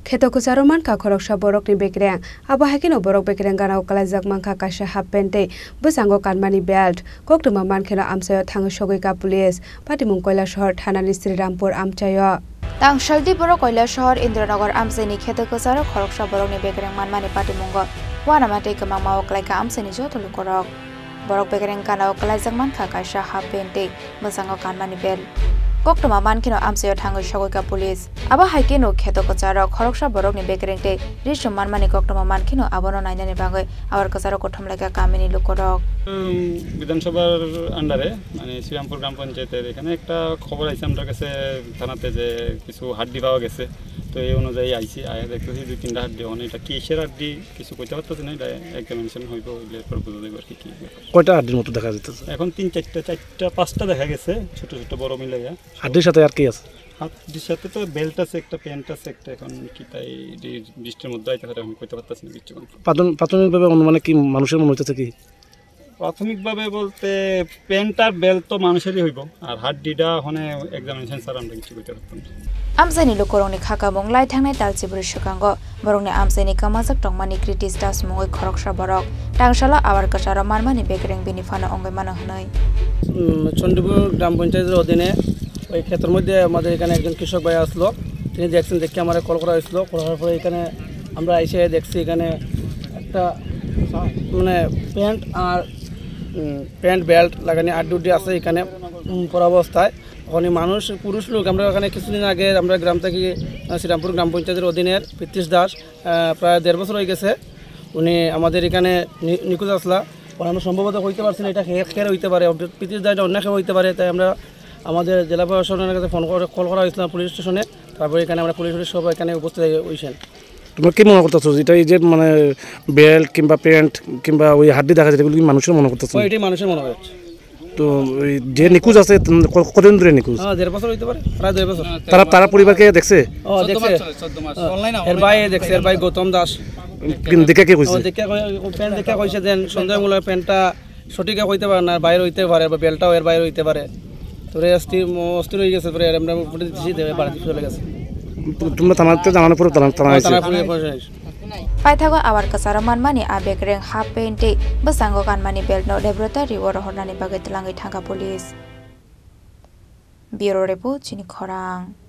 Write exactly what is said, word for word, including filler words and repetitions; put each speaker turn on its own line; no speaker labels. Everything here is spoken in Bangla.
Kheto Kwcharo Mankha Khoroksa Borokni Bekereng abo Haikheno Borok Bekereng Ganao Kwlaijak Mankha Kaisa half pant Bwchango Kanmani belt Koktwma Mankheno Amchaio Thangwi Sogwikha police Patimung Kailashahar Thanani Srirampur Amchaio
Tang Shaldi Borok Kailashahar Indranagar Amchaini Kheto Kwcharo Khoroksa Borokni Bekereng Manmani Patimung Wanamate Kamang Mawak Laika Amchaini Jotulu Korok Borok Bekereng Ganao Kwlaijak Mankha Kaisa half pant Bwchango Kanmani belt Koktwma Mankheno Amchaio Thangwi Sogwikha police abo Haikheno Kheto Kwcharo Khoroksa Borokni Bekereng te Risho Manmani Koktwma Mankheno abono nainani bagoi abar Kwcharo Kothomlaika Kamini Lukorok
বিধানসভার আন্ডারে মানে শ্রীরামপুর গ্রাম পঞ্চায়েতের এখানে একটা খবর আইছে আমাদের কাছে থানাতে যে কিছু হাড্ডি পাওয়া গেছে তো এই অনুযায়ী আইছি আয়া দেখতেছি দুই তিনটা হাড্ডি মানে এটা কিসের হাড্ডি কিছু কইতে পারতেছি না এটা এক্সামিনেশন হইব এরপর বুঝা যাবে আর কি কি
কয়টা হাড্ডির মতো দেখা যাচ্ছে
এখন তিন চারটা চারটা পাঁচটা দেখা গেছে ছোট ছোট বড় মিলাইয়া
হাড্ডির সাথে আর কি আছে
হাড্ডির সাথে তো বেল্ট আছে একটা প্যান্ট আছে একটা এখন কি তাই বৃষ্টির মধ্যে আইতে এখন কইতে পারতেছি না কিছু
প্রাথমিকভাবে মানে কি মানুষের মনে হইতেছে কি
প্রাথমিকভাবে বলতে প্যান্ট আর বেল্ট তো মানুষেরই হইব আর হাড্ডিটা হনে এক্সামিনেশন স্যার আমরা কিছু কইতে পারতাম
Amchaini lukorongni khaka bonglai thangnai talchiburi shukango borokni amchaini kamajak tongmani kritis das mungoi khoroksa borok tangshala abar Kwcharo Manmani Bekereng bini phano ongoi mano hnoi
Chandipur গ্রাম পঞ্চায়েতের অধীনে ওই ক্ষেতের মধ্যে আমাদের এখানে একজন কৃষক ভাই আসলো তিনি দেখছেন দেখে আমার কল করা হয়েছিল করার পরে এখানে আমরা এসে দেখছি এখানে একটা মানে প্যান্ট আর প্যান্ট বেল্ট লাগানি আর দুটি আছে এখানে পরা অবস্থায় ওখানে মানুষ পুরুষ লোক আমরা ওখানে কিছুদিন আগে আমরা গ্রাম থেকে শ্রীরামপুর গ্রাম পঞ্চায়েতের অধীনের প্রীতিশ দাস প্রায় দেড় বছর হয়ে গেছে উনি আমাদের এখানে নিখোঁজ আসলা আমরা সম্ভবত হইতে পারছি না এটা খেয়ে হইতে পারে প্রীতিশ দাস অন্য খেয়ে হইতে পারে তাই আমরা আমাদের জেলা প্রশাসনের কাছে ফোন করে কল করা হয়েছিল পুলিশ স্টেশনে তারপরে এখানে আমরা পুলিশ সব এখানে উপস্থিত হয়েছেন
তোমরা কি মনে করতেছো এটা এই যে মানে বেল্ট কিংবা প্যান্ট কিংবা ওই হাড্ডি দেখা যায় এগুলো কি মানুষের মনে করতেছো
এটাই মানুষের মনে হচ্ছে
তো যে নিখোঁজ আছে কতদিন ধরে নিখোঁজ
হ্যাঁ দেড় বছর হইতে পারে প্রায় দেড় বছর
তারা তারা পরিবারকে দেখছে
ও দেখছে এর ভাই দেখছে এর ভাই গৌতম দাস
দেখে কে কইছে
দেখে প্যান্ট দেখে কইছে দেন সন্দেহমূলক প্যান্টটা সঠিক হইতে পারে না বাইরে হইতে পারে বা বেল্টটাও এর বাইরে হইতে পারে তোরে অস্থির অস্থির হয়ে গেছে তোরে আমরা পুরো দিছি দেবে বাড়িতে চলে গেছে
তোমরা থানাতে জানানোর পরে থানা থানা আইছে
Paithago abar Kwcharo Manmani a Bekereng half pant Bwchango Kanmani belt no laboratory wor hornani bagai tlangai thanga police Bureau report chini khorang